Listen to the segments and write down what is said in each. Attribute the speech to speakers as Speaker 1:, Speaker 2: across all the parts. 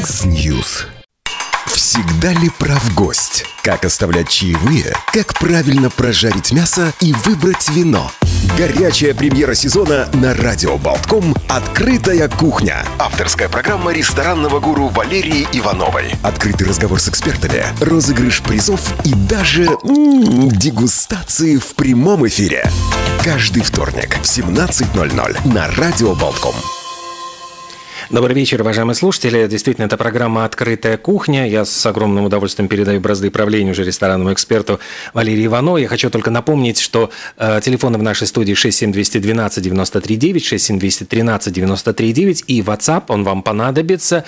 Speaker 1: X-News. Всегда ли прав гость? Как оставлять чаевые? Как правильно прожарить мясо и выбрать вино? Горячая премьера сезона на Радио Болтком «Открытая кухня». Авторская программа ресторанного гуру Валерии Ивановой. Открытый разговор с экспертами, розыгрыш призов и даже дегустации в прямом эфире. Каждый вторник в 17:00 на Радио Болтком.
Speaker 2: Добрый вечер, уважаемые слушатели. Действительно, это программа «Открытая кухня». Я с огромным удовольствием передаю бразды правления уже ресторанному эксперту Валерии Ивановой. Я хочу только напомнить, что телефоны в нашей студии 67212-93-9, 67213-93-9 и WhatsApp, он вам понадобится,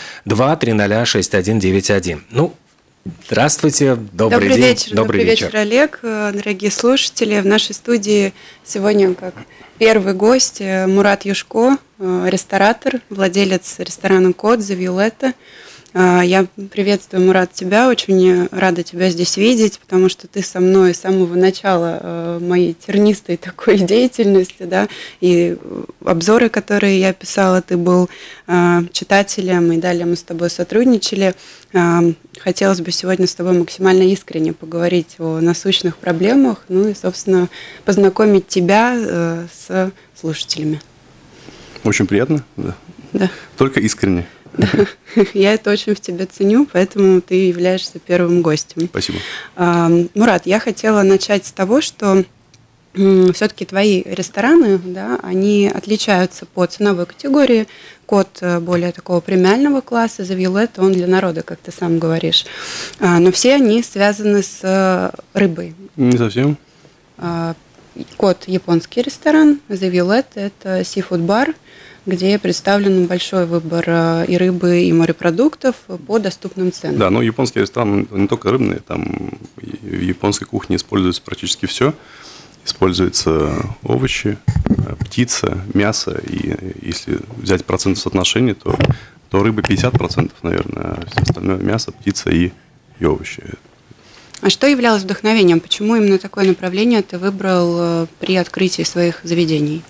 Speaker 2: 2306191. Ну, здравствуйте, добрый день.
Speaker 3: Вечер, добрый вечер, Олег, дорогие слушатели. В нашей студии сегодня как первый гость Мурат Юшко, ресторатор, владелец ресторана «Кот» «The Violetta». Я приветствую, Мурат, тебя, очень рада тебя здесь видеть, потому что ты со мной с самого начала моей тернистой такой деятельности, да, и обзоры, которые я писала, ты был читателем, и далее мы с тобой сотрудничали. Хотелось бы сегодня с тобой максимально искренне поговорить о насущных проблемах, ну и, собственно, познакомить тебя с слушателями.
Speaker 4: Очень приятно, да.
Speaker 3: Да.
Speaker 4: Только искренне.
Speaker 3: Да. Я это очень в тебе ценю, поэтому ты являешься первым гостем.
Speaker 4: Спасибо.
Speaker 3: Мурат, я хотела начать с того, что все-таки твои рестораны, да, они отличаются по ценовой категории. «Кот» более такого премиального класса, «The Violetta» он для народа, как ты сам говоришь. Но все они связаны с рыбой.
Speaker 4: Не совсем.
Speaker 3: «Кот» – японский ресторан, «The Violetta» – это сифуд-бар, где представлен большой выбор и рыбы, и морепродуктов по доступным ценам.
Speaker 4: Да, но японский ресторан не только рыбный, там в японской кухне используется практически все. Используются овощи, птица, мясо, и если взять процентное соотношение, то рыба 50%, наверное, а все остальное мясо, птица и овощи.
Speaker 3: А что являлось вдохновением? Почему именно такое направление ты выбрал при открытии своих заведений?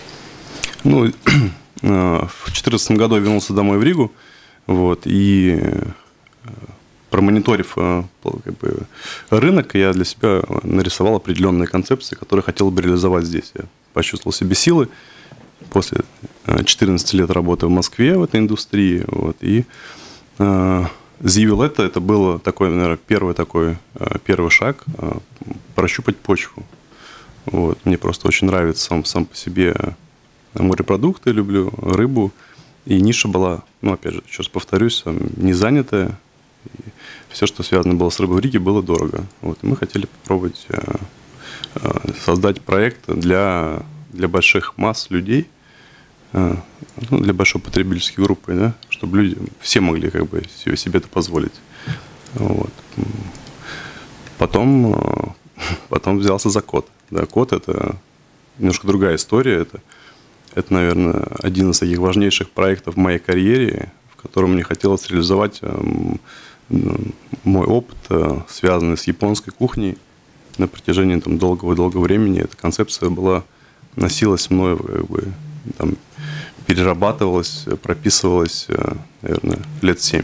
Speaker 3: Ну,
Speaker 4: в 2014 году я вернулся домой в Ригу, вот, и промониторив рынок, я для себя нарисовал определенные концепции, которые хотел бы реализовать здесь. Я почувствовал в себе силы после 14 лет работы в Москве в этой индустрии, вот, и «The Violetta» это был такой, наверное, первый шаг прощупать почву. Вот. Мне просто очень нравится сам по себе морепродукты, люблю рыбу. И ниша была, ну, опять же, еще раз повторюсь, не занятая. И все, что связано было с рыбой в Риге, было дорого. Вот. И мы хотели попробовать создать проект для больших масс людей, для большой потребительской группы, да, чтобы люди все могли как бы себе это позволить. Вот. Потом взялся за «Кот». Да, «Кот» – это немножко другая история. Это, наверное, один из таких важнейших проектов в моей карьере, в котором мне хотелось реализовать мой опыт, связанный с японской кухней. На протяжении долгого времени эта концепция носилась мною, как бы, перерабатывалась, прописывалась, наверное, лет 7.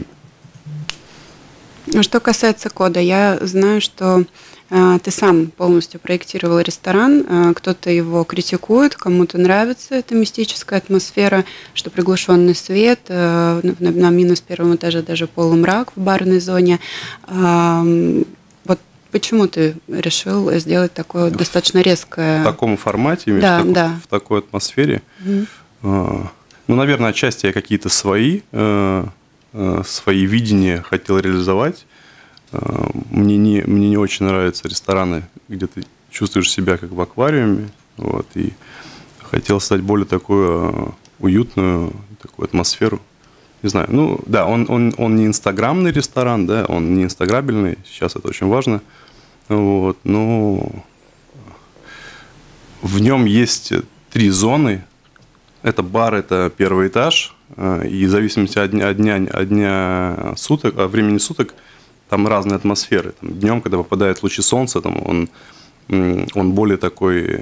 Speaker 3: Что касается «Кода», я знаю, что ты сам полностью проектировал ресторан, кто-то его критикует, кому-то нравится эта мистическая атмосфера, что приглушенный свет, на минус первом этаже даже полумрак в барной зоне. Вот почему ты решил сделать такое достаточно резкое...
Speaker 4: В таком формате, в такой атмосфере? Ну, наверное, отчасти я какие-то свои видения хотел реализовать. Мне не очень нравятся рестораны, где ты чувствуешь себя как в аквариуме. Вот, и хотел создать более такую уютную такую атмосферу. Не знаю, ну да, он не инстаграмный ресторан, да, он не инстаграбельный, сейчас это очень важно. Вот, но в нем есть 3 зоны. Это бар, это первый этаж, и в зависимости от дня суток, от времени суток, там разные атмосферы. Днем, когда попадают лучи солнца, он более такой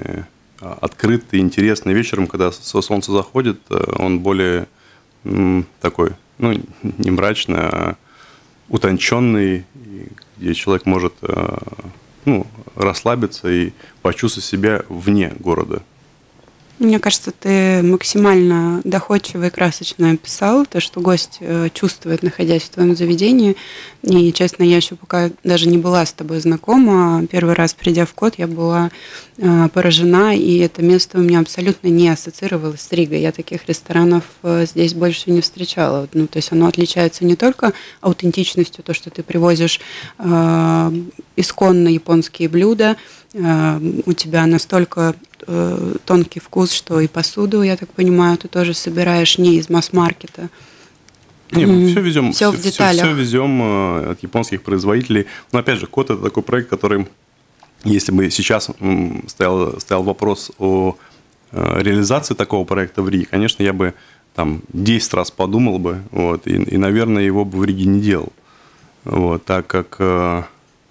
Speaker 4: открытый, интересный. Вечером, когда солнце заходит, он более такой ну, не мрачный, а утонченный, где человек может ну, расслабиться и почувствовать себя вне города.
Speaker 3: Мне кажется, ты максимально доходчиво и красочно описал то, что гость чувствует, находясь в твоем заведении. И, честно, я еще пока даже не была с тобой знакома. Первый раз, придя в Код, я была поражена, и это место у меня абсолютно не ассоциировалось с Ригой. Я таких ресторанов здесь больше не встречала. Ну, то есть оно отличается не только аутентичностью, то, что ты привозишь исконно японские блюда, у тебя настолько тонкий вкус, что и посуду, я так понимаю, ты тоже собираешь не из масс-маркета.
Speaker 4: Не, мы все везем,
Speaker 3: все в деталях.
Speaker 4: Все везем от японских производителей. Но опять же, Код — это такой проект, который, если бы сейчас стоял вопрос о реализации такого проекта в Риге, конечно, я бы там 10 раз подумал бы, вот, и, наверное, его бы в Риге не делал. Вот, так как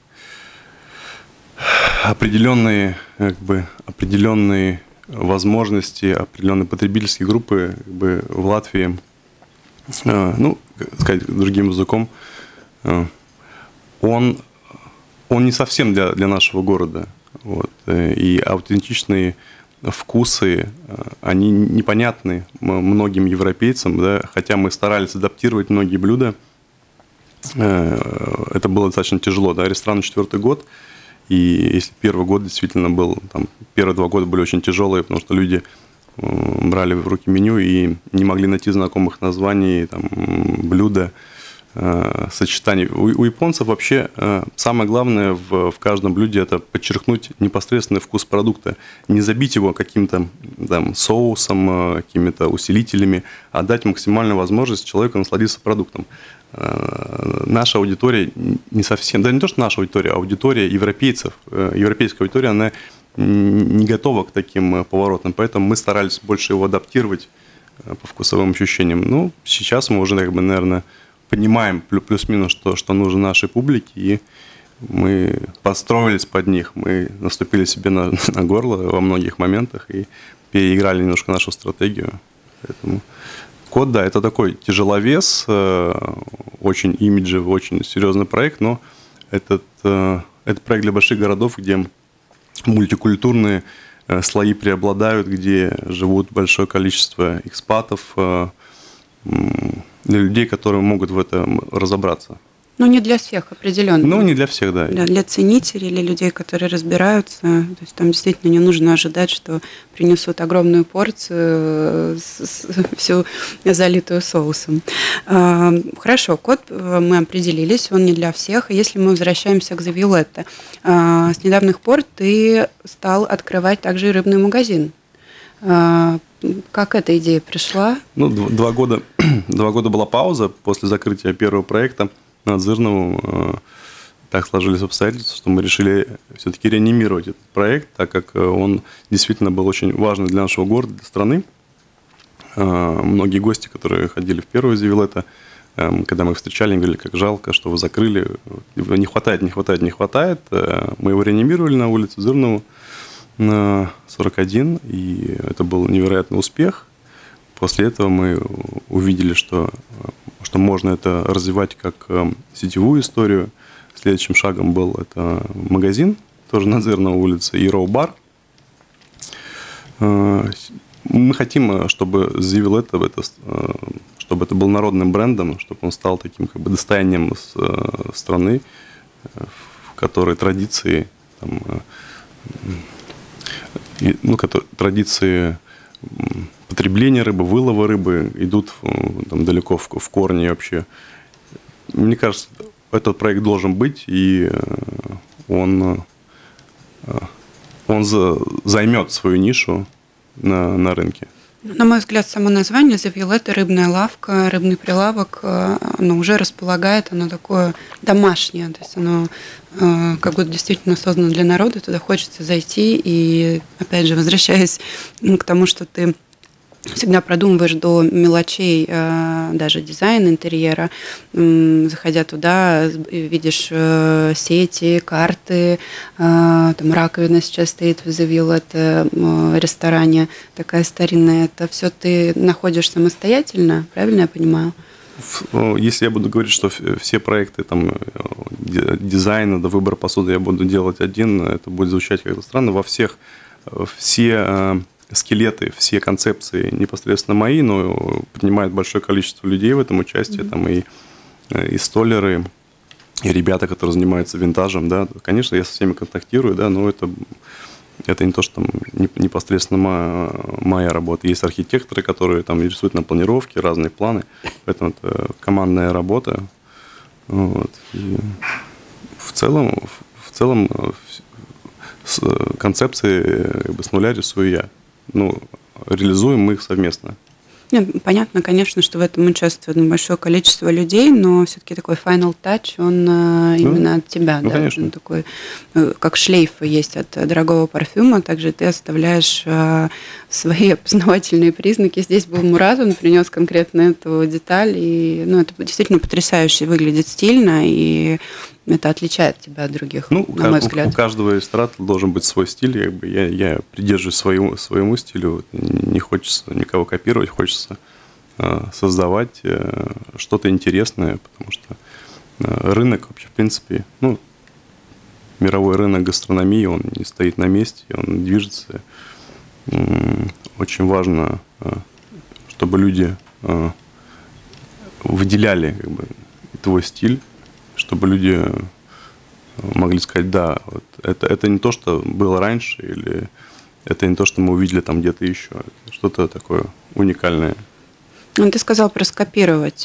Speaker 4: определенные возможности, определенные потребительские группы в Латвии, ну, сказать другим языком, он не совсем для нашего города. Вот, и аутентичные вкусы, они непонятны многим европейцам, да, хотя мы старались адаптировать многие блюда, это было достаточно тяжело. Да, ресторан 4-й год. И если первый год действительно был, там, первые 2 года были очень тяжелые, потому что люди брали в руки меню и не могли найти знакомых названий, там, блюда, сочетаний. У японцев вообще самое главное в каждом блюде — это подчеркнуть непосредственный вкус продукта, не забить его каким-то там соусом, какими-то усилителями, а дать максимальную возможность человеку насладиться продуктом. Наша аудитория не совсем, да не то, что наша аудитория, а аудитория европейцев, европейская аудитория, она не готова к таким поворотам, поэтому мы старались больше его адаптировать по вкусовым ощущениям. Ну, сейчас мы уже, наверное, понимаем плюс-минус, что нужно нашей публике, и мы подстроились под них, мы наступили себе на горло во многих моментах и переиграли немножко нашу стратегию. Поэтому Код, да, это такой тяжеловес, очень имиджевый, очень серьезный проект, но это проект для больших городов, где мультикультурные слои преобладают, где живут большое количество экспатов, для людей, которые могут в этом разобраться.
Speaker 3: Ну, не для всех определенно.
Speaker 4: Ну, не для всех, да.
Speaker 3: Для ценителей или людей, которые разбираются. То есть там действительно не нужно ожидать, что принесут огромную порцию, всю залитую соусом. Хорошо, Код мы определились, он не для всех. Если мы возвращаемся к The Violetta, с недавних пор ты стал открывать также и рыбный магазин. Как эта идея пришла?
Speaker 4: Ну, 2 года была пауза после закрытия первого проекта Надзирнову. Так сложились обстоятельства, что мы решили все-таки реанимировать этот проект, так как он действительно был очень важный для нашего города, для страны. Многие гости, которые ходили в первый The Violetta, когда мы их встречали, они говорили, как жалко, что вы закрыли, не хватает. Мы его реанимировали на улице Зырнову, на 41, и это был невероятный успех. После этого мы увидели, что можно это развивать как сетевую историю. Следующим шагом был это магазин, тоже на Дзырновой улице, и роу-бар. Мы хотим, чтобы The Violetta, чтобы это был народным брендом, чтобы он стал таким как бы достоянием страны, в которой традиции там, традиции потребления рыбы, вылова рыбы идут там, далеко в корни вообще. Мне кажется, этот проект должен быть, и он займет свою нишу на рынке.
Speaker 3: На мой взгляд, само название The Violetta, рыбная лавка, рыбный прилавок, оно уже располагает, оно такое домашнее, то есть оно как будто действительно создано для народа, туда хочется зайти, и опять же, возвращаясь к тому, что ты всегда продумываешь до мелочей даже дизайн интерьера, заходя туда, видишь сети, карты, там раковина сейчас стоит в The Violetta ресторане, такая старинная. Это все ты находишь самостоятельно, правильно я понимаю?
Speaker 4: Если я буду говорить, что все проекты там, дизайна до выбора посуды я буду делать один, это будет звучать как-то странно. Все скелеты, все концепции непосредственно мои, но принимает большое количество людей в этом участие, там и столяры, и ребята, которые занимаются винтажем, да. Конечно, я со всеми контактирую, да, но это не то, что там непосредственно моя работа. Есть архитекторы, которые там рисуют на планировке разные планы, поэтому это командная работа. Вот. И в целом концепции как бы с нуля рисую я. Реализуем мы их совместно.
Speaker 3: Нет, понятно, конечно, что в этом участвует большое количество людей, но все-таки такой final touch, он именно от тебя, да?
Speaker 4: Конечно.
Speaker 3: Он такой, как шлейф есть от дорогого парфюма, также ты оставляешь свои опознавательные признаки. Здесь был Мурат, он принес конкретно эту деталь, и это действительно потрясающе выглядит стильно, и это отличает тебя от других, на мой взгляд.
Speaker 4: У каждого ресторана должен быть свой стиль. Я придерживаюсь своему стилю. Не хочется никого копировать, хочется создавать что-то интересное, потому что рынок вообще, в принципе, мировой рынок гастрономии, он не стоит на месте, он движется. Очень важно, чтобы люди выделяли твой стиль, чтобы люди могли сказать, да, вот это не то, что было раньше, или это не то, что мы увидели там где-то еще. Что-то такое уникальное.
Speaker 3: Ты сказал про скопировать.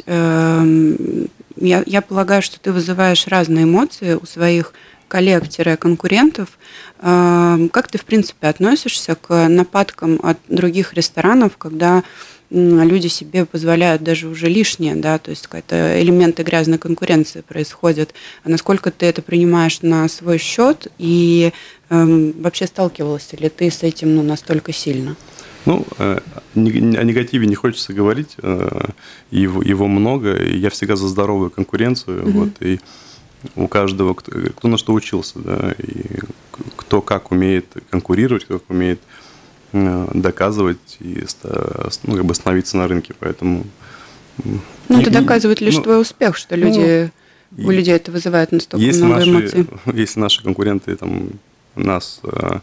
Speaker 3: Я полагаю, что ты вызываешь разные эмоции у своих коллег-конкурентов. Как ты, в принципе, относишься к нападкам от других ресторанов, когда люди себе позволяют даже уже лишнее, да, то есть какие-то элементы грязной конкуренции происходят. А насколько ты это принимаешь на свой счет и вообще сталкивался ли ты с этим настолько сильно?
Speaker 4: О негативе не хочется говорить, его много, и я всегда за здоровую конкуренцию, вот, и у каждого, кто на что учился, да, и кто как умеет конкурировать, как умеет доказывать и становиться на рынке, поэтому...
Speaker 3: это доказывает лишь твой успех, что у людей это вызывает настолько много эмоций.
Speaker 4: Если наши конкуренты там нас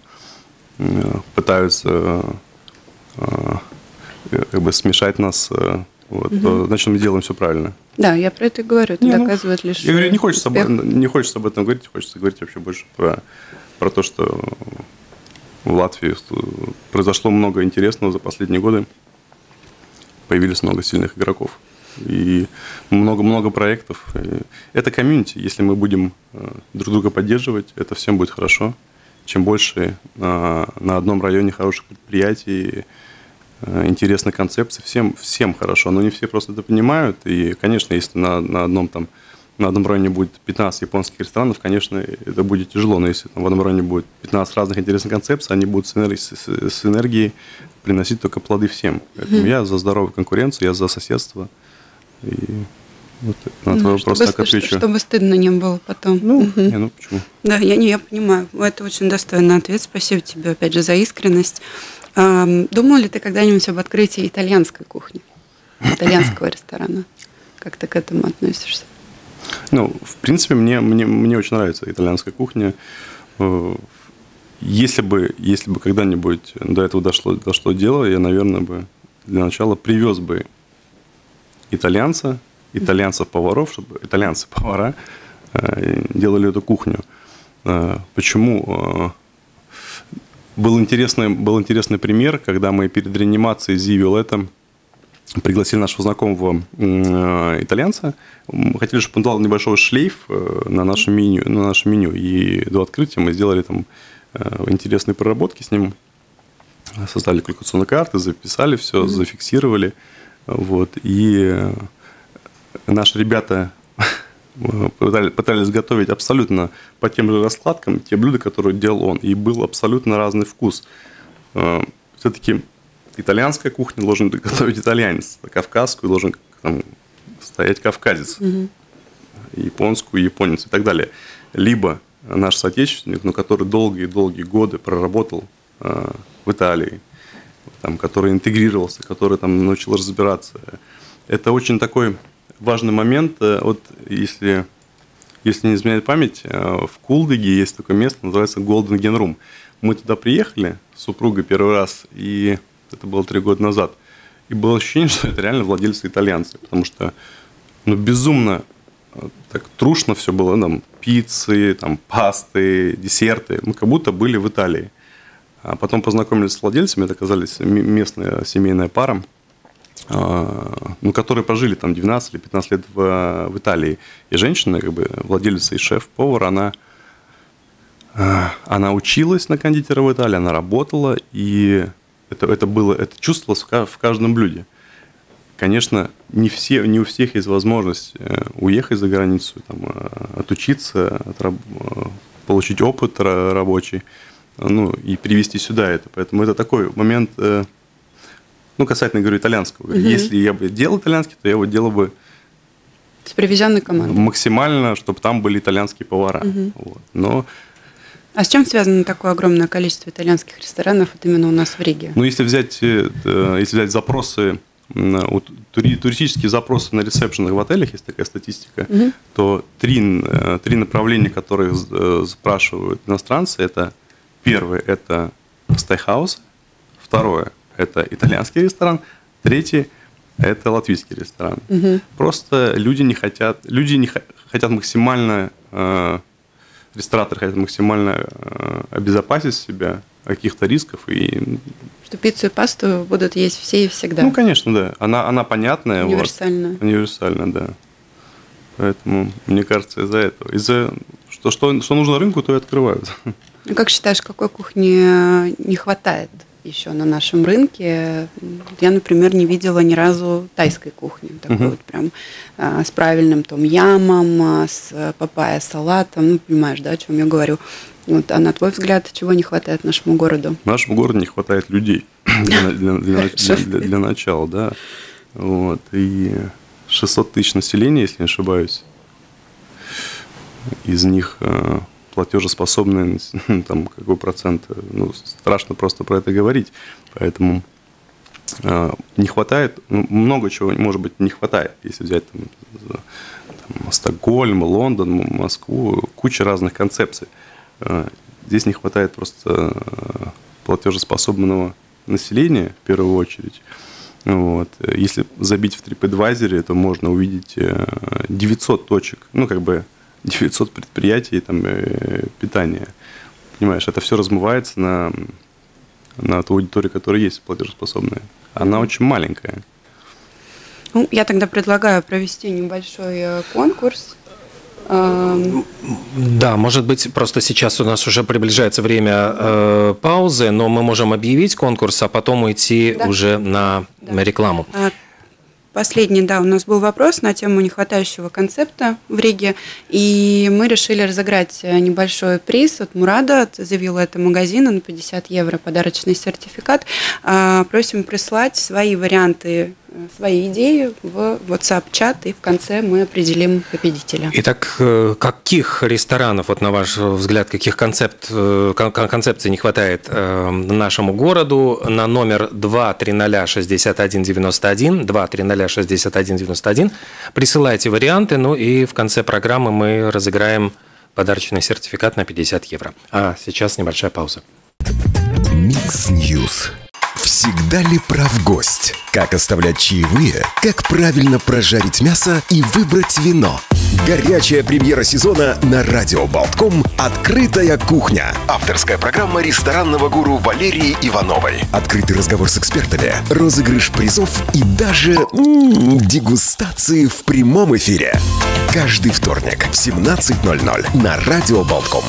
Speaker 4: пытаются смешать нас, то значит мы делаем все правильно.
Speaker 3: Да, я про это и говорю, это доказывает лишь
Speaker 4: я говорю, не хочется
Speaker 3: успех.
Speaker 4: об этом говорить, хочется говорить вообще больше про то, что в Латвии произошло много интересного за последние годы. Появились много сильных игроков. И много проектов. Это комьюнити. Если мы будем друг друга поддерживать, это всем будет хорошо. Чем больше на одном районе хороших предприятий, интересных концепций, всем хорошо. Но не все просто это понимают. И, конечно, если на одном районе будет 15 японских ресторанов, конечно, это будет тяжело, но если в одном районе будет 15 разных интересных концепций, они будут с энергией приносить только плоды всем. Поэтому я за здоровую конкуренцию, я за соседство. И вот на твой вопрос так отвечу.
Speaker 3: Чтобы стыдно не было потом.
Speaker 4: Почему?
Speaker 3: Да, я понимаю. Это очень достойный ответ. Спасибо тебе, опять же, за искренность. Думал ли ты когда-нибудь об открытии итальянской кухни, итальянского ресторана? Как ты к этому относишься?
Speaker 4: В принципе, мне очень нравится итальянская кухня. Если бы когда-нибудь до этого дошло дело, я, наверное, бы для начала привез бы итальянцев-поваров, чтобы итальянцы-повара делали эту кухню. Почему? Был интересный пример, когда мы перед реанимацией Зиви Летто пригласили нашего знакомого итальянца. Мы хотели, чтобы он дал небольшой шлейф на наше меню. И до открытия мы сделали там интересные проработки с ним. Создали калькуляционные карты, записали все, зафиксировали. Вот. И наши ребята пытались готовить абсолютно по тем же раскладкам те блюда, которые делал он. И был абсолютно разный вкус. Все-таки итальянская кухня должен готовить итальянец, кавказскую должен стоять кавказец, японскую японец и так далее. Либо наш соотечественник, но который долгие годы проработал в Италии, который интегрировался, который научил разбираться. Это очень такой важный момент. Вот если не изменяет память, в Кулдыге есть такое место, называется Golden Gen Room. Мы туда приехали с супругой первый раз, и это было 3 года назад. И было ощущение, что это реально владельцы итальянцы, потому что безумно так трушно все было, там пиццы, там пасты, десерты. Мы как будто были в Италии. А потом познакомились с владельцами, это оказались местная семейная пара, которые прожили там 12 или 15 лет в Италии. И женщина, как бы владелица и шеф-повар, она училась на кондитера в Италии, она работала, и это чувствовалось в каждом блюде. Конечно, не у всех есть возможность уехать за границу, там, отучиться, получить опыт рабочий, и привезти сюда это. Поэтому это такой момент, касательно, говорю, итальянского. Угу. Если я бы делал итальянский, то я его делал бы
Speaker 3: с привезенной командой.
Speaker 4: Максимально, чтобы там были итальянские повара.
Speaker 3: Угу.
Speaker 4: Вот.
Speaker 3: А с чем связано такое огромное количество итальянских ресторанов вот именно у нас в Риге?
Speaker 4: Если взять запросы, туристические запросы на ресепшенах в отелях, есть такая статистика, то три направления, которые спрашивают иностранцы, это первое – это стейкхаус, второе – это итальянский ресторан, третье – это латвийский ресторан. Просто люди хотят максимально, рестораторы хотят максимально обезопасить себя от каких-то рисков.
Speaker 3: Что пиццу и пасту будут есть все и всегда.
Speaker 4: Конечно, да. Она понятная.
Speaker 3: Универсальная.
Speaker 4: Универсальная, да. Поэтому, мне кажется, из-за этого. Что нужно рынку, то и открывают.
Speaker 3: Как считаешь, какой кухни не хватает еще на нашем рынке? Я, например, не видела ни разу тайской кухни. Такой вот прям с правильным том-ямом, с папайя-салатом. Понимаешь, да, о чем я говорю? А на твой взгляд, чего не хватает нашему городу?
Speaker 4: Нашему городу не хватает людей для начала, да. И 600 тысяч населения, если не ошибаюсь. Из них платежеспособные, там какой процент, страшно просто про это говорить. Поэтому не хватает, много чего, может быть, не хватает, если взять Стокгольм, Лондон, Москву, куча разных концепций. Здесь не хватает просто платежеспособного населения, в первую очередь. Если забить в TripAdvisor, то можно увидеть 900 точек, 900 предприятий питания. Понимаешь, это все размывается на ту аудиторию, которая есть платежеспособная. Она очень маленькая.
Speaker 3: Я тогда предлагаю провести небольшой конкурс.
Speaker 2: Да, может быть, просто сейчас у нас уже приближается время паузы, но мы можем объявить конкурс, а потом уйти уже на рекламу.
Speaker 3: Последний, у нас был вопрос на тему нехватающего концепта в Риге, и мы решили разыграть небольшой приз от Мурада, от The Violetta магазина на 50 евро, подарочный сертификат. Просим прислать свои варианты, свои идеи в WhatsApp-чат, и в конце мы определим победителя.
Speaker 2: Итак, каких ресторанов, на ваш взгляд, каких концепций не хватает нашему городу? На номер 2306191, 2306191 присылайте варианты, и в конце программы мы разыграем подарочный сертификат на 50 евро. А сейчас небольшая пауза.
Speaker 1: Микс Ньюс. Всегда ли прав гость? Как оставлять чаевые? Как правильно прожарить мясо и выбрать вино? Горячая премьера сезона на Радио Болтком «Открытая кухня». Авторская программа ресторанного гуру Валерии Ивановой. Открытый разговор с экспертами, розыгрыш призов и даже дегустации в прямом эфире. Каждый вторник в 17:00 на Радио Болтком.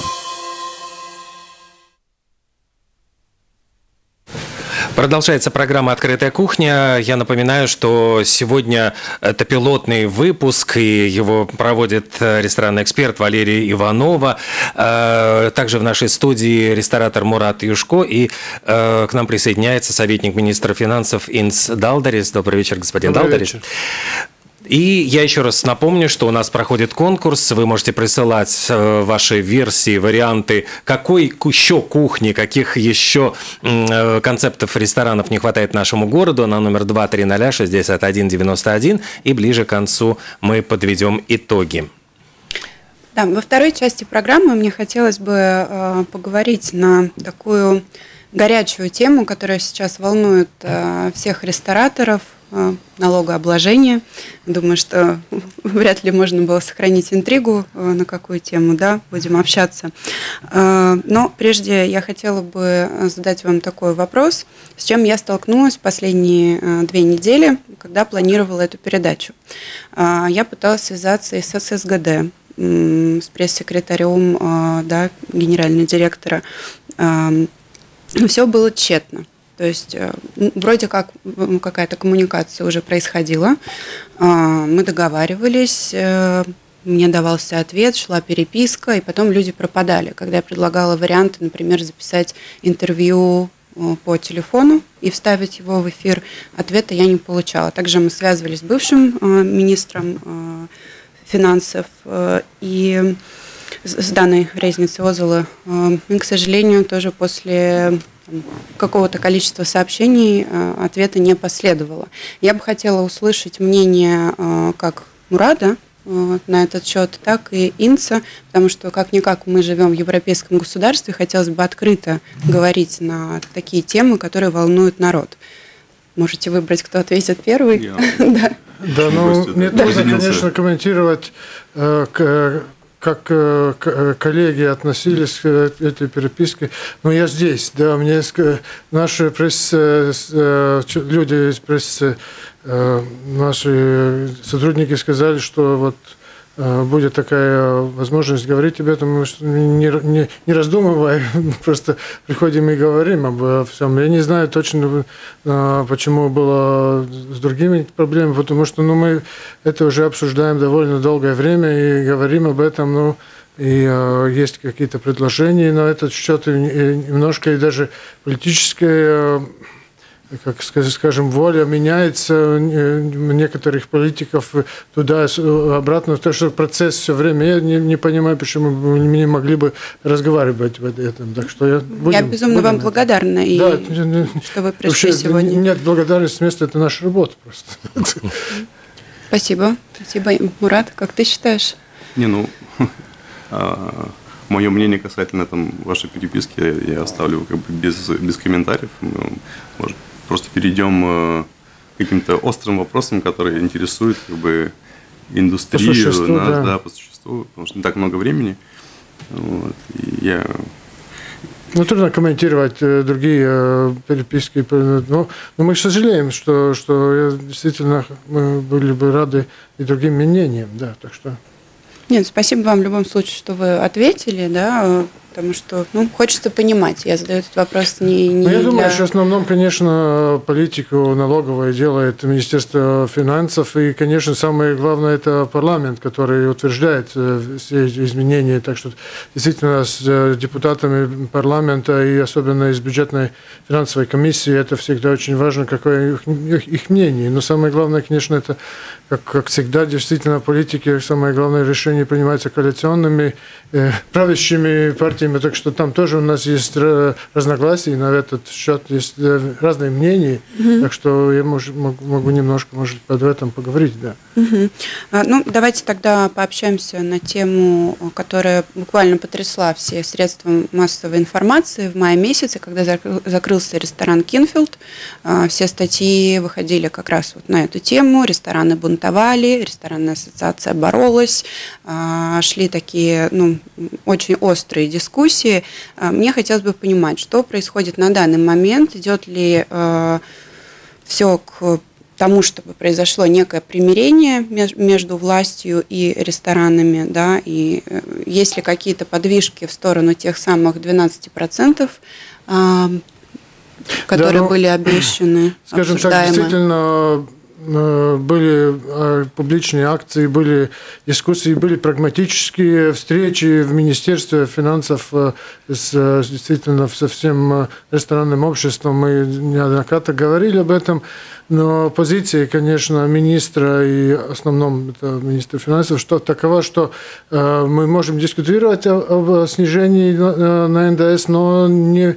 Speaker 2: Продолжается программа «Открытая кухня». Я напоминаю, что сегодня это пилотный выпуск, и его проводит ресторанный эксперт Валерия Иванова. Также в нашей студии ресторатор Мурат Юшко, и к нам присоединяется советник министра финансов Инс Далдарис. Добрый вечер, господин Далдарис. И я еще раз напомню, что у нас проходит конкурс. Вы можете присылать ваши версии, варианты, какой еще кухни, каких еще концептов ресторанов не хватает нашему городу на номер 230-6191. И ближе к концу мы подведем итоги.
Speaker 3: Да, во второй части программы мне хотелось бы поговорить на такую горячую тему, которая сейчас волнует всех рестораторов, налогообложение. Думаю, что вряд ли можно было сохранить интригу, на какую тему, да, будем общаться. Но прежде я хотела бы задать вам такой вопрос, с чем я столкнулась в последние 2 недели, когда планировала эту передачу. Я пыталась связаться и с ССГД, с пресс-секретарем, да, генерального директора. Все было тщетно. То есть вроде как какая-то коммуникация уже происходила, мы договаривались, мне давался ответ, шла переписка, и потом люди пропадали. Когда я предлагала варианты, например, записать интервью по телефону и вставить его в эфир, ответа я не получала. Также мы связывались с бывшим министром финансов и с Даной Резницей-Озолы. И, к сожалению, тоже после какого-то количества сообщений ответа не последовало. Я бы хотела услышать мнение как Мурада на этот счет, так и Инца, потому что как-никак мы живем в европейском государстве, хотелось бы открыто говорить на такие темы, которые волнуют народ. Можете выбрать, кто ответит первый.
Speaker 5: Да, ну, мне трудно, конечно, комментировать, как коллеги относились к этой переписке. Но я здесь, да, мне наши люди из прессы, наши сотрудники сказали, что вот будет такая возможность говорить об этом, мы не раздумывая, просто приходим и говорим об всем. Я не знаю точно, почему было с другими проблемами, потому что мы это уже обсуждаем довольно долгое время и говорим об этом, и есть какие-то предложения на этот счет, и немножко и даже политическая, как скажем, воля меняется некоторых политиков туда-обратно, потому что процесс все время. Я не понимаю, почему мы не могли бы разговаривать об этом. Так что
Speaker 3: я безумно вам благодарна, и да, что вы пришли сегодня.
Speaker 5: Нет благодарности, вместо это наша работа просто.
Speaker 3: Спасибо. Спасибо. Мурат, как ты считаешь?
Speaker 4: Мое мнение касательно вашей переписки я оставлю без комментариев. Может, просто перейдем к каким-то острым вопросам, которые интересуют индустрию, по существу, потому что не так много времени.
Speaker 5: Трудно комментировать другие переписки, но мы сожалеем, что действительно мы были бы рады и другим мнениям, да, так что.
Speaker 3: Нет, спасибо вам в любом случае, что вы ответили, да, потому что, хочется понимать. Я задаю этот вопрос не
Speaker 5: я думаю, что в основном, конечно, политику налоговую делает Министерство финансов, и, конечно, самое главное – это парламент, который утверждает все эти изменения. Так что, действительно, с депутатами парламента и особенно из бюджетной финансовой комиссии это всегда очень важно, какое их мнение. Но самое главное, конечно, это, как всегда, действительно, политики, самое главное решение принимается коалиционными, правящими партиями. Так что там тоже у нас есть разногласия, на этот счет есть разные мнения, так что я могу немножко, может, под этом поговорить, да.
Speaker 3: Давайте тогда пообщаемся на тему, которая буквально потрясла все средства массовой информации в мае месяце, когда закрылся ресторан «Кинфилд». Все статьи выходили как раз вот на эту тему, рестораны бунтовали, ресторанная ассоциация боролась, шли такие, очень острые дискуссии. Мне хотелось бы понимать, что происходит на данный момент, идет ли все к тому, чтобы произошло некое примирение между властью и ресторанами, да, и есть ли какие-то подвижки в сторону тех самых 12%, которые были обещаны,
Speaker 5: скажем так, действительно, были публичные акции, были дискуссии, были прагматические встречи в Министерстве финансов действительно со всем ресторанным обществом. Мы неоднократно говорили об этом, но позиция, конечно, министра и в основном это министра финансов, что такова, что мы можем дискутировать об снижении на НДС, но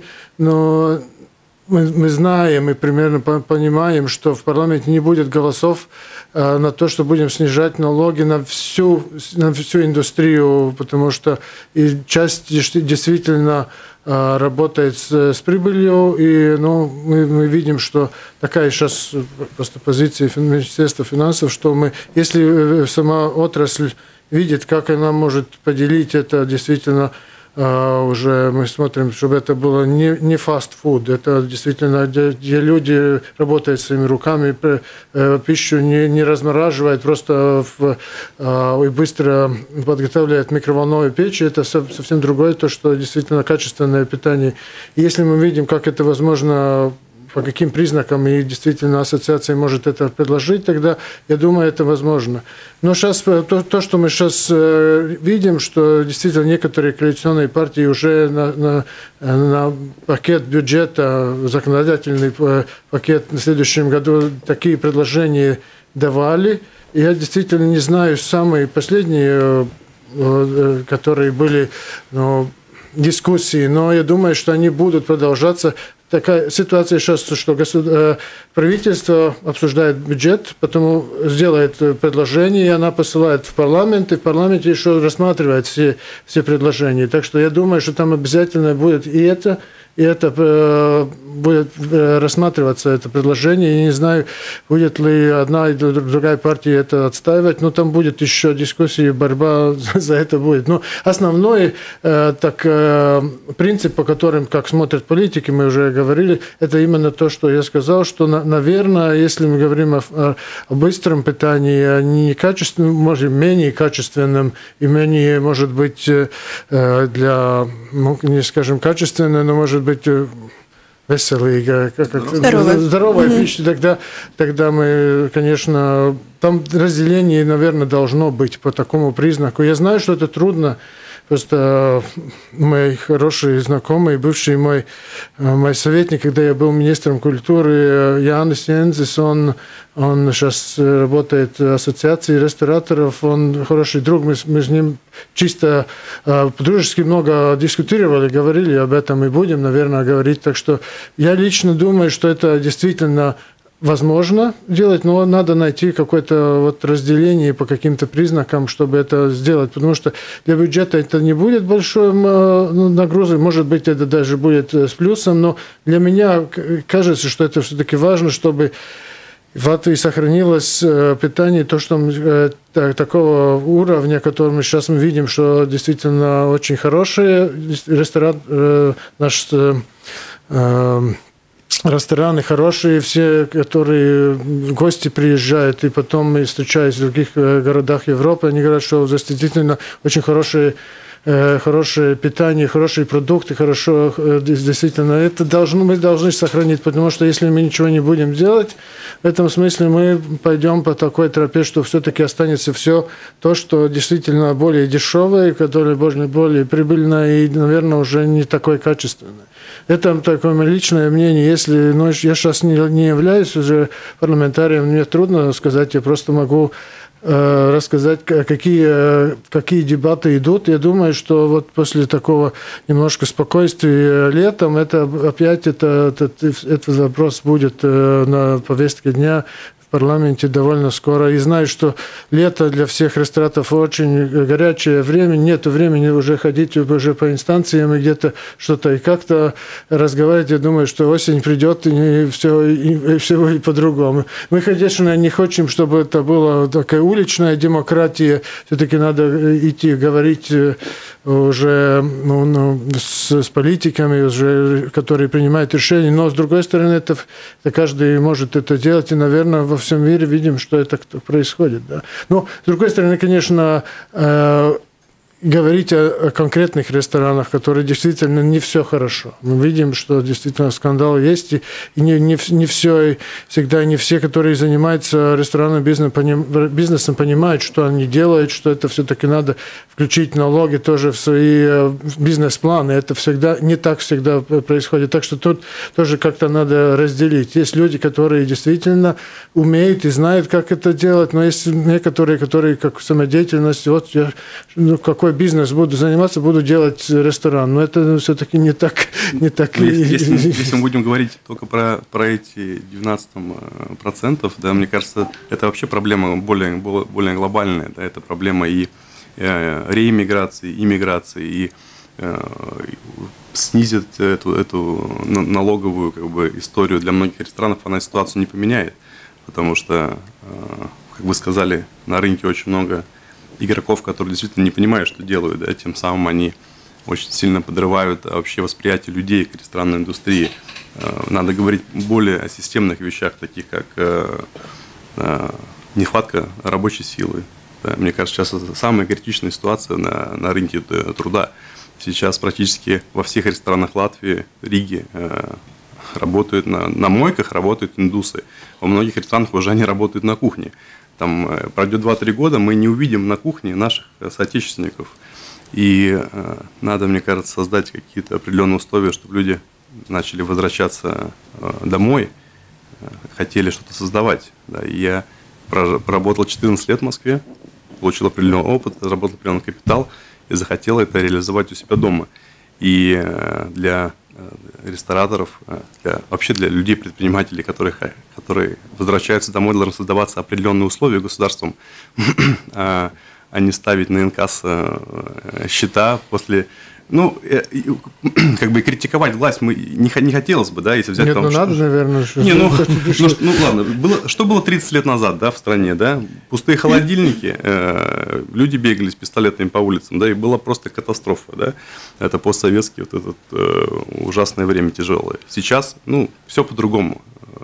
Speaker 5: мы знаем и примерно понимаем, что в парламенте не будет голосов на то, что будем снижать налоги на всю индустрию, потому что и часть действительно работает с прибылью, и мы видим, что такая сейчас просто позиция Министерства финансов, что если сама отрасль видит, как она может поделить это действительно, уже мы смотрим, чтобы это было не фастфуд, это действительно, где люди работают своими руками, пищу не размораживают, просто и быстро подготавливают в микроволновой печи, это совсем другое, то, что действительно качественное питание. И если мы видим, как это возможно, по каким признакам и действительно ассоциация может это предложить, тогда, я думаю, это возможно. Но сейчас то, что мы сейчас видим, что действительно некоторые коалиционные партии уже на пакет бюджета, законодательный пакет на следующем году такие предложения давали. Я действительно не знаю самые последние, которые были дискуссии, но я думаю, что они будут продолжаться. Такая ситуация сейчас, что правительство обсуждает бюджет, потом сделает предложение, и она посылает в парламент, и в парламенте еще рассматривает все предложения. Так что я думаю, что там обязательно будет и это будет рассматриваться, это предложение. Я не знаю, будет ли одна или другая партия это отстаивать, но там будет еще дискуссии, борьба за это будет. Но основной принцип, по которым, как смотрят политики, мы уже говорили, это именно то, что я сказал, что, наверное, если мы говорим о быстром питании, о некачественном, может, менее качественном и менее, может быть, для, не скажем, качественного, но, может быть, веселая, здоровая пища, тогда мы, конечно, там разделение, наверное, должно быть по такому признаку. Я знаю, что это трудно. Просто мой хороший знакомый, бывший мой советник, когда я был министром культуры, Янис Янзис, он сейчас работает в ассоциации рестораторов, он хороший друг, мы с ним чисто по-дружески много дискутировали, говорили об этом и будем, наверное, говорить. Так что я лично думаю, что это действительно возможно делать, но надо найти какое-то разделение по каким-то признакам, чтобы это сделать, потому что для бюджета это не будет большой нагрузкой, может быть, это даже будет с плюсом, но для меня кажется, что это все-таки важно, чтобы в Латвии сохранилось питание, то, что такого уровня, который мы сейчас видим, что действительно очень хороший ресторан, наш рестораны хорошие, все, которые гости приезжают, и потом мы встречаемся в других городах Европы, они говорят, что действительно очень хорошее питание, хорошие продукты, хорошо, действительно, это мы должны сохранить, потому что если мы ничего не будем делать, в этом смысле мы пойдем по такой тропе, что все-таки останется все то, что действительно более дешевое, которое более прибыльное и, наверное, уже не такое качественное. Это такое мое личное мнение. Если я сейчас не являюсь уже парламентарием, мне трудно сказать, я просто могу рассказать, какие дебаты идут. Я думаю, что вот после такого немножко спокойствия летом опять этот вопрос будет на повестке дня в парламенте довольно скоро. И знаю, что лето для всех ресторатов очень горячее время. Нет времени уже ходить уже по инстанциям и где-то что-то и как-то разговаривать. Я думаю, что осень придет и все будет по-другому. Мы, конечно, не хотим, чтобы это была такая уличная демократия. Все-таки надо идти говорить уже с политиками, уже, которые принимают решения. Но, с другой стороны, это каждый может это делать. И, наверное, во всем мире видим, что это происходит. Да. Но, с другой стороны, конечно, говорить о конкретных ресторанах, которые действительно не все хорошо. Мы видим, что действительно скандал есть, и не все, всегда не все, которые занимаются ресторанным бизнесом, понимают, что они делают, что это все-таки надо включить налоги тоже в свои бизнес-планы. Это всегда не так всегда происходит. Так что тут тоже как-то надо разделить. Есть люди, которые действительно умеют и знают, как это делать, но есть некоторые, которые как самодеятельность, вот я какой бизнес буду заниматься, буду делать ресторан. Но это все-таки не так.
Speaker 4: Если мы будем говорить только про эти 19%, да, мне кажется, это вообще проблема более глобальная. Да, это проблема и реиммиграции, иммиграции, и снизит эту налоговую историю для многих ресторанов, она ситуацию не поменяет. Потому что, как вы сказали, на рынке очень много игроков, которые действительно не понимают, что делают, да, тем самым они очень сильно подрывают вообще восприятие людей к ресторанной индустрии. Надо говорить более о системных вещах, таких как нехватка рабочей силы. Да, мне кажется, сейчас это самая критичная ситуация на рынке труда. Сейчас практически во всех ресторанах Латвии, Риги работают на мойках, работают индусы. Во многих ресторанах уже они работают на кухне. Там пройдет 2-3 года, мы не увидим на кухне наших соотечественников. И надо, мне кажется, создать какие-то определенные условия, чтобы люди начали возвращаться домой, хотели что-то создавать. Да, и я проработал 14 лет в Москве, получил определенный опыт, заработал определенный капитал и захотел это реализовать у себя дома. И для рестораторов, вообще для людей-предпринимателей, которые возвращаются домой, должны создаваться определенные условия государством, а не ставить на инкасс счета после... критиковать власть не хотелось бы, да, если взять...
Speaker 5: Нет, надо, наверное...
Speaker 4: Ладно, что было 30 лет назад, да, в стране, да? Пустые холодильники, люди бегали с пистолетами по улицам, да, и была просто катастрофа, да? Это постсоветское вот это ужасное время, тяжелое. Сейчас, все по-другому.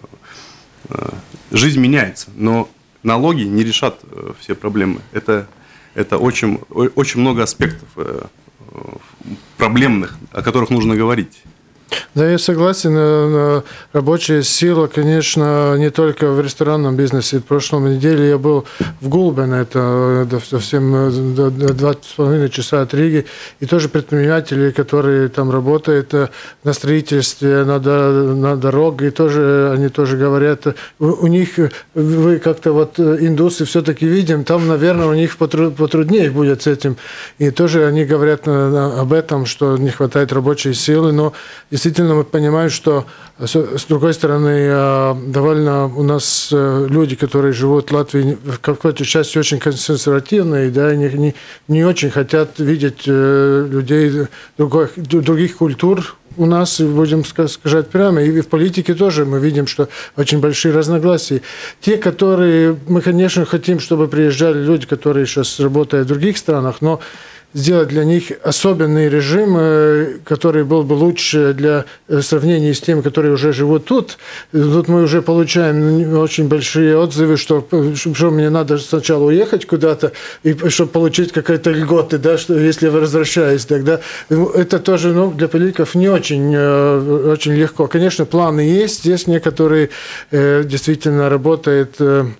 Speaker 4: Жизнь меняется, но налоги не решат все проблемы. Это очень, очень много аспектов проблемных, о которых нужно говорить.
Speaker 5: Да, я согласен. Рабочая сила, конечно, не только в ресторанном бизнесе. В прошлом неделе я был в Гулбене, это совсем 2,5 часа от Риги, и тоже предприниматели, которые там работают на строительстве, на дороге, и тоже они тоже говорят, у них, вы как-то вот индусы все-таки видим, там, наверное, у них потруднее будет с этим. И тоже они говорят об этом, что не хватает рабочей силы, но действительно мы понимаем, что с другой стороны довольно у нас люди, которые живут в Латвии, в какой-то части очень консервативные, да, не очень хотят видеть людей других культур у нас, будем сказать прямо, и в политике тоже мы видим, что очень большие разногласия. Те, которые, мы, конечно, хотим, чтобы приезжали люди, которые сейчас работают в других странах, но сделать для них особенный режим, который был бы лучше для сравнения с теми, которые уже живут тут. Тут мы уже получаем очень большие отзывы, что мне надо сначала уехать куда-то, и чтобы получить какие-то льготы, да, что если я возвращаюсь, тогда это тоже для политиков не очень, очень легко. Конечно, планы есть, здесь некоторые действительно работают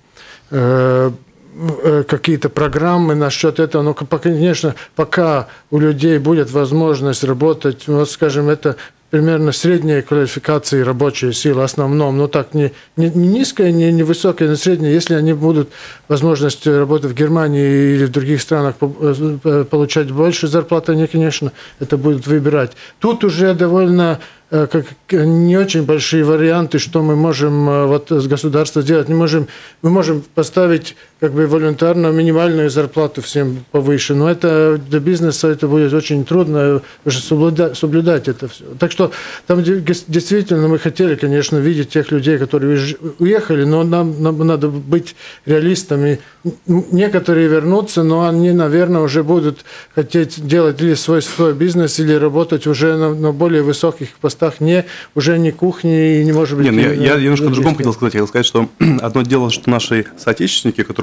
Speaker 5: какие-то программы насчет этого, но, конечно, пока у людей будет возможность работать, вот, скажем, это примерно средняя квалификация рабочей силы в основном, но так не низкая, не высокая, но средняя. Если они будут возможность работать в Германии или в других странах, получать больше зарплаты, они, конечно, это будут выбирать. Тут уже довольно не очень большие варианты, что мы можем вот с государства сделать. Мы можем поставить волонтарно минимальную зарплату всем повыше, но это для бизнеса это будет очень трудно уже соблюдать это все. Так что там действительно мы хотели, конечно, видеть тех людей, которые уехали, но нам надо быть реалистами. Некоторые вернутся, но они, наверное, уже будут хотеть делать или свой бизнес, или работать уже на более высоких постах, уже не кухни и не может быть...
Speaker 4: Я немножко о другом хотел сказать. Я хотел сказать, что одно дело, что наши соотечественники, которые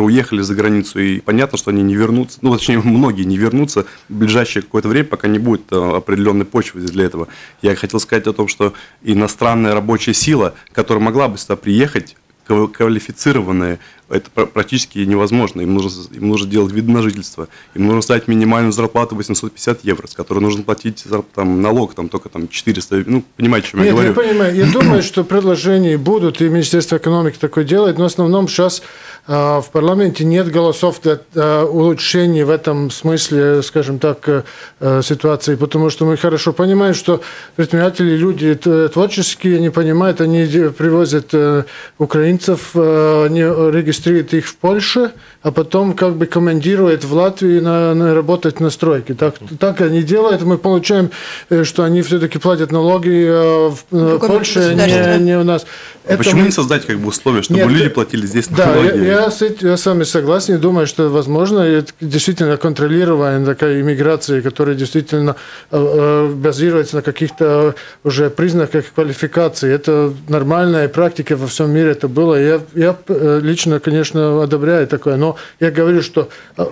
Speaker 4: которые уехали за границу, и понятно, что они не вернутся, ну, точнее, многие не вернутся в ближайшее какое-то время, пока не будет определенной почвы для этого. Я хотел сказать о том, что иностранная рабочая сила, которая могла бы сюда приехать, квалифицированные, это практически невозможно. Им нужно делать вид на жительство. Им нужно ставить минимальную зарплату 850 евро, с которой нужно платить там, налог только 400. Ну, понимаете, о чем я говорю?
Speaker 5: Я понимаю. Я думаю, что предложения будут, и Министерство экономики такое делает, но в основном сейчас в парламенте нет голосов для улучшения в этом смысле, скажем так, ситуации, потому что мы хорошо понимаем, что предприниматели, люди творческие, они понимают, они привозят украинцев, они регистрируют их в Польше, а потом как бы командируют в Латвию работать на стройке. Так они делают, мы получаем, что они все-таки платят налоги в Польше, а не у нас.
Speaker 4: Почему не создать условия, чтобы люди платили здесь налоги?
Speaker 5: Я с вами согласен, думаю, что возможно, это действительно контролируемая такая иммиграция, которая действительно базируется на каких-то уже признаках квалификации. Это нормальная практика во всем мире, это было. Я лично, конечно, одобряю такое, но я говорю, что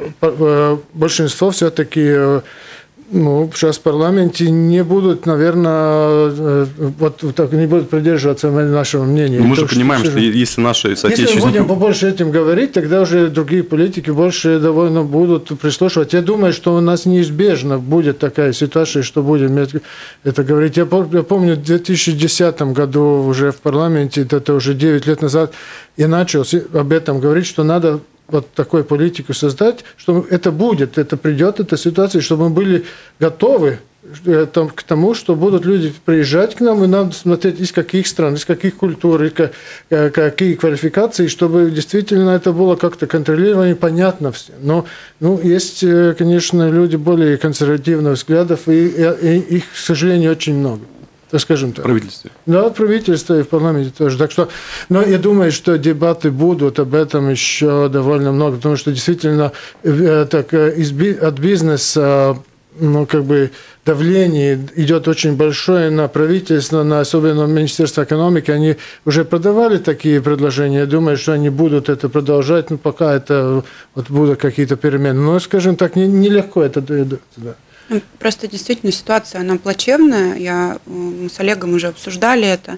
Speaker 5: большинство все-таки сейчас в парламенте не будут, наверное, не будут придерживаться нашего мнения.
Speaker 4: Но мы же понимаем, что если наши соотечественники...
Speaker 5: Если мы будем побольше этим говорить, тогда уже другие политики больше довольно будут прислушивать. Я думаю, что у нас неизбежно будет такая ситуация, что будем это говорить. Я помню, в 2010 году уже в парламенте, это уже 9 лет назад, я начал об этом говорить, что надо такую политику создать, что это будет, это придет, эта ситуация, чтобы мы были готовы к тому, что будут люди приезжать к нам, и нам смотреть, из каких стран, из каких культур, какие квалификации, чтобы действительно это было как-то контролировано и понятно всем. Но есть, конечно, люди более консервативных взглядов, и их, к сожалению, очень много. Скажем так.
Speaker 4: В правительстве.
Speaker 5: Да, в правительстве и в парламенте тоже. Так что, но я думаю, что дебаты будут об этом еще довольно много, потому что действительно от бизнеса давление идет очень большое на правительство, особенно на Министерство экономики. Они уже продавали такие предложения. Я думаю, что они будут это продолжать, пока это будут какие-то перемены. Но, скажем так, нелегко это дойдет. Да.
Speaker 3: Просто действительно ситуация, она плачевная. Мы с Олегом уже обсуждали это.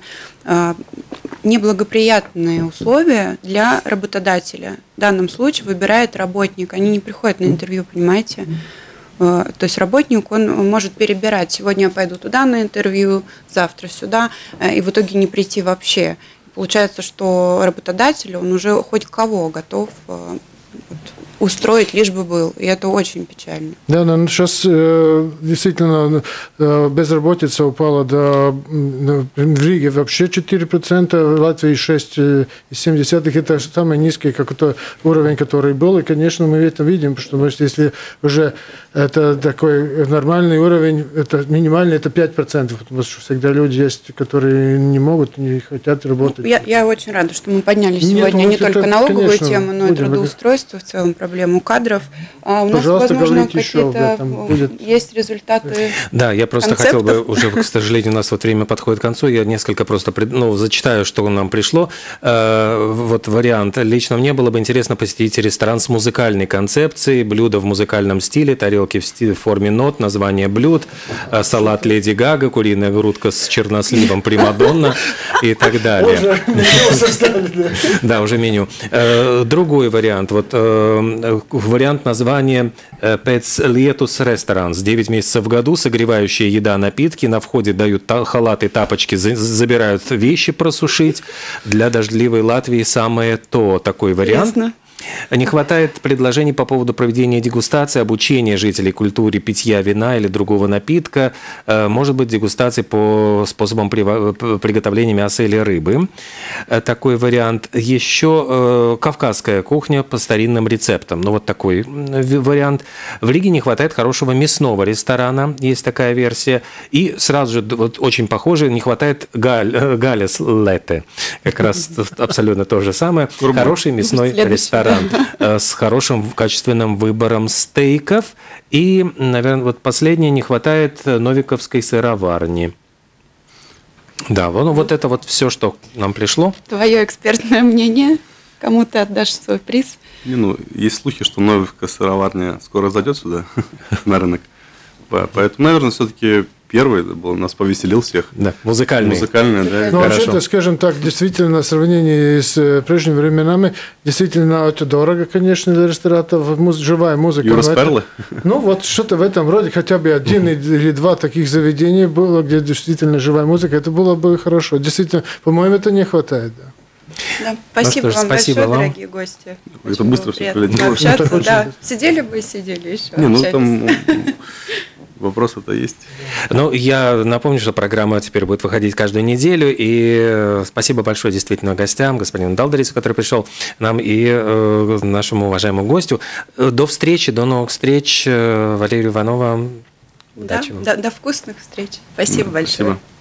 Speaker 3: Неблагоприятные условия для работодателя. В данном случае выбирает работник. Они не приходят на интервью, понимаете? То есть работник, он может перебирать. Сегодня я пойду туда на интервью, завтра сюда, и в итоге не прийти вообще. Получается, что работодатель, он уже хоть кого готов устроить, лишь бы был. И это очень печально. Да,
Speaker 5: но сейчас действительно безработица упала в Риге вообще 4%, в Латвии 6,7%. Это самый низкий уровень, который был. И, конечно, мы это видим, потому что если уже это такой нормальный уровень, это минимальный, это 5%. Потому что всегда люди есть, которые не могут, не хотят работать.
Speaker 3: Я очень рада, что мы подняли сегодня не только налоговую тему, но и трудоустройство в целом, проблему кадров. А у нас, возможно, какие-то есть результаты.
Speaker 2: Да, я просто хотел бы, уже, к сожалению, у нас время подходит к концу, я несколько просто зачитаю, что нам пришло. Вариант. Лично мне было бы интересно посетить ресторан с музыкальной концепцией, блюда в музыкальном стиле, тарелки в форме нот, название блюд, салат Леди Гага, куриная грудка с черносливом Примадонна и так далее. Да, уже меню. Другой вариант. Вариант названия «Pēc lietus restaurants». 9 месяцев в году, согревающая еда, напитки. На входе дают халаты, тапочки, забирают вещи просушить. Для дождливой Латвии самое то. Такой вариант. Ясно. Не хватает предложений по поводу проведения дегустации, обучения жителей культуре питья вина или другого напитка, может быть, дегустации по способам приготовления мяса или рыбы. Такой вариант. Еще кавказская кухня по старинным рецептам. Такой вариант. В Риге не хватает хорошего мясного ресторана, есть такая версия. И сразу же, очень похоже, не хватает галес лете. Как раз абсолютно то же самое. Хороший мясной ресторан с хорошим качественным выбором стейков. И, наверное, последнее, не хватает новиковской сыроварни. Да, это все, что нам пришло.
Speaker 3: Твое экспертное мнение? кому ты отдашь свой приз.
Speaker 4: Есть слухи, что новая сыроварня скоро зайдет сюда, на рынок. Поэтому, наверное, все-таки первый был, нас повеселил всех.
Speaker 2: Да, музыкальный.
Speaker 4: Да.
Speaker 5: Ну, вообще-то, скажем так, действительно, в сравнении с прежними временами, действительно, это дорого, конечно, для рестораторов, живая музыка.
Speaker 4: Юросперлы?
Speaker 5: Ну, вот что-то в этом роде, хотя бы один или два таких заведения было, где действительно живая музыка, это было бы хорошо. Действительно, по-моему, это не хватает, да.
Speaker 3: Да, спасибо вам большое, дорогие гости.
Speaker 4: Это быстро все
Speaker 3: приятно общаться, да. Сидели бы и сидели еще.
Speaker 4: Там вопросы-то есть.
Speaker 2: Я напомню, что программа теперь будет выходить каждую неделю. И спасибо большое действительно гостям, господину Далдерису, который пришел нам, и нашему уважаемому гостю. До встречи, до новых встреч. Валерия Иванова. Удачи вам.
Speaker 3: До вкусных встреч. Спасибо большое.
Speaker 4: Спасибо.